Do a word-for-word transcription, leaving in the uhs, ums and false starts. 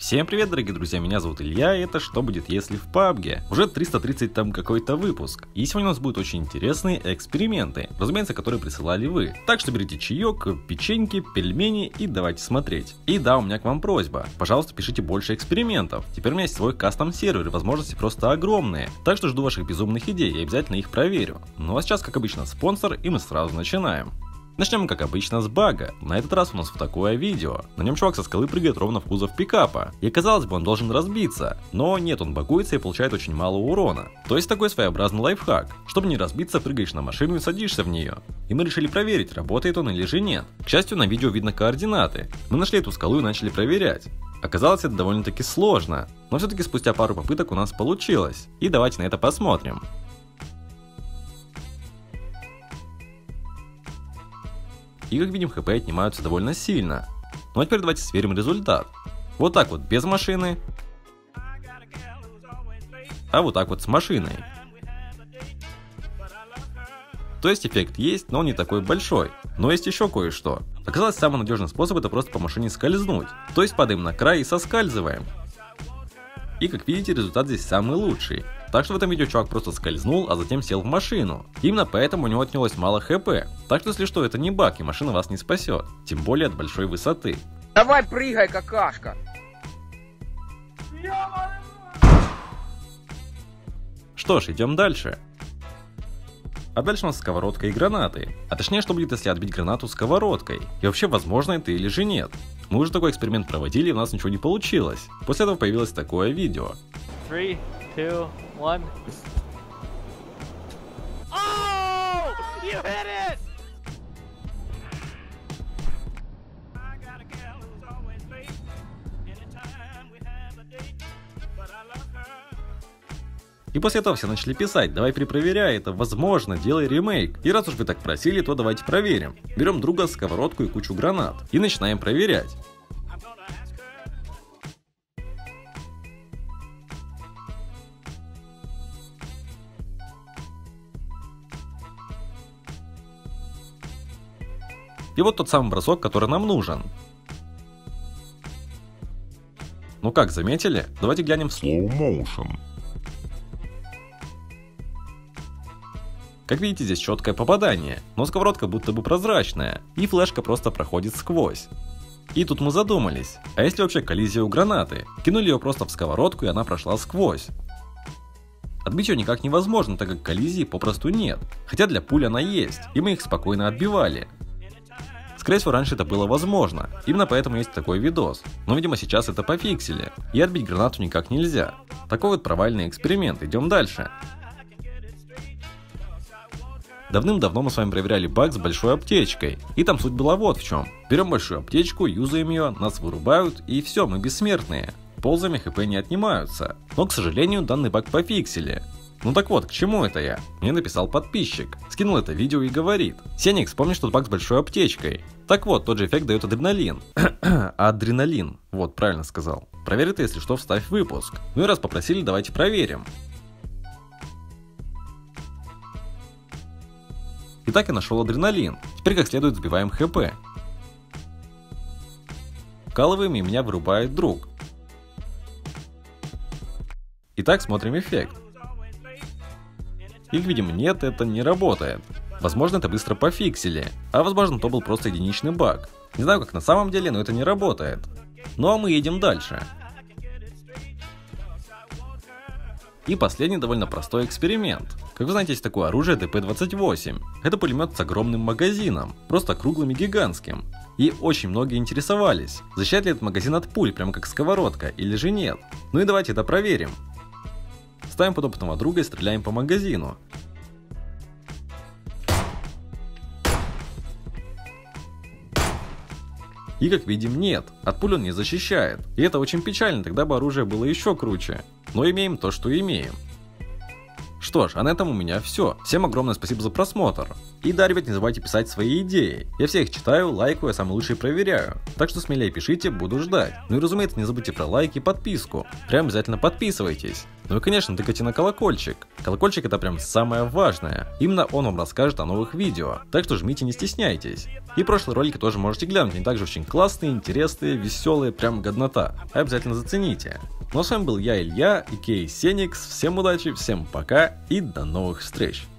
Всем привет, дорогие друзья, меня зовут Илья, и это «Что будет, если» в пабге. Уже триста тридцать там какой-то выпуск. И сегодня у нас будут очень интересные эксперименты, разумеется, которые присылали вы. Так что берите чаек, печеньки, пельмени и давайте смотреть. И да, у меня к вам просьба. Пожалуйста, пишите больше экспериментов. Теперь у меня есть свой кастом сервер, и возможности просто огромные. Так что жду ваших безумных идей, я обязательно их проверю. Ну а сейчас, как обычно, спонсор, и мы сразу начинаем. Начнем, как обычно, с бага. На этот раз у нас вот такое видео. На нем чувак со скалы прыгает ровно в кузов пикапа. И казалось бы, он должен разбиться. Но нет, он багуется и получает очень мало урона. То есть такой своеобразный лайфхак. Чтобы не разбиться, прыгаешь на машину и садишься в нее. И мы решили проверить, работает он или же нет. К счастью, на видео видно координаты. Мы нашли эту скалу и начали проверять. Оказалось, это довольно-таки сложно. Но все-таки спустя пару попыток у нас получилось. И давайте на это посмотрим. И как видим, хп отнимаются довольно сильно. Ну а теперь давайте сверим результат. Вот так вот без машины. А вот так вот с машиной. То есть эффект есть, но он не такой большой. Но есть еще кое-что. Оказалось, самый надежный способ это просто по машине скользнуть. То есть падаем на край и соскальзываем. И как видите, результат здесь самый лучший. Так что в этом видео чувак просто скользнул, а затем сел в машину. Именно поэтому у него отнялось мало хп. Так что если что, это не баг, и машина вас не спасет. Тем более от большой высоты. Давай прыгай, какашка! Что ж, идем дальше. А дальше у нас сковородка и гранаты. А точнее, что будет, если отбить гранату сковородкой? И вообще, возможно это или же нет? Мы уже такой эксперимент проводили, и у нас ничего не получилось. После этого появилось такое видео. Three, two, one. Oh! You hit it! И после этого все начали писать: давай перепроверяй, это возможно, делай ремейк. И раз уж вы так просили, то давайте проверим. Берем друга, сковородку и кучу гранат. И начинаем проверять. И вот тот самый бросок, который нам нужен. Ну как, заметили? Давайте глянем в slow motion. Как видите, здесь четкое попадание, но сковородка будто бы прозрачная, и флешка просто проходит сквозь. И тут мы задумались, а если вообще коллизия у гранаты? Кинули ее просто в сковородку, и она прошла сквозь. Отбить ее никак невозможно, так как коллизии попросту нет, хотя для пуль она есть, и мы их спокойно отбивали. Скорее всего, раньше это было возможно, именно поэтому есть такой видос, но видимо сейчас это пофиксили, и отбить гранату никак нельзя. Такой вот провальный эксперимент, идем дальше. Давным-давно мы с вами проверяли баг с большой аптечкой, и там суть была вот в чем. Берем большую аптечку, юзаем ее, нас вырубают, и все, мы бессмертные. Ползами хп не отнимаются, но, к сожалению, данный баг пофиксили. Ну так вот, к чему это я? Мне написал подписчик, скинул это видео и говорит: Сеникс, помнишь тот баг с большой аптечкой? Так вот, тот же эффект дает адреналин. Адреналин, вот, правильно сказал. Проверь это, если что, вставь выпуск. Ну и раз попросили, давайте проверим. Итак, я нашел адреналин. Теперь как следует сбиваем хп. Вкалываем, и меня вырубает друг. Итак, смотрим эффект. И видим, нет, это не работает. Возможно, это быстро пофиксили, а возможно, то был просто единичный баг. Не знаю, как на самом деле, но это не работает. Ну а мы едем дальше. И последний довольно простой эксперимент. Как вы знаете, есть такое оружие дэ пэ двадцать восемь. Это пулемет с огромным магазином, просто круглым и гигантским. И очень многие интересовались, защищает ли этот магазин от пуль, прямо как сковородка, или же нет. Ну и давайте это проверим. Ставим подопытного друга и стреляем по магазину. И как видим, нет, от пуль он не защищает. И это очень печально, тогда бы оружие было еще круче. Но имеем то, что имеем. Что ж, а на этом у меня все. Всем огромное спасибо за просмотр. И да, ребят, не забывайте писать свои идеи. Я всех читаю, лайкаю, а самые лучшие проверяю. Так что смелее пишите, буду ждать. Ну и разумеется, не забудьте про лайк и подписку. Прям обязательно подписывайтесь. Ну и конечно, тыкайте на колокольчик. Колокольчик — это прям самое важное. Именно он вам расскажет о новых видео. Так что жмите, не стесняйтесь. И прошлые ролики тоже можете глянуть. Они также очень классные, интересные, веселые, прям годнота. Обязательно зацените. Ну а с вами был я, Илья, и Кей Сеникс. Всем удачи, всем пока и до новых встреч.